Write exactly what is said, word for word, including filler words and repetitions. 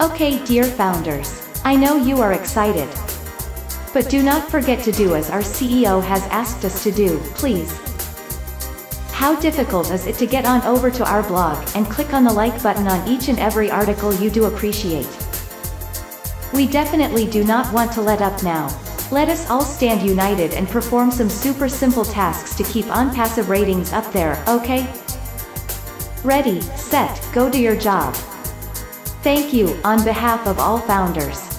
Okay, dear founders. I know you are excited. But do not forget to do as our C E O has asked us to do, please. How difficult is it to get on over to our blog and click on the like button on each and every article you do appreciate? We definitely do not want to let up now. Let us all stand united and perform some super simple tasks to keep OnPassive ratings up there, okay? Ready, set, go to your job. Thank you, on behalf of all founders.